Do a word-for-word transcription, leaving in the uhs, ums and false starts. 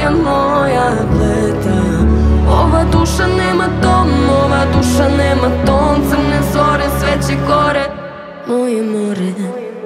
je moja pleta. Ova duša nema dom, ova duša nema ton. Crne zore, sve će gore, moje more.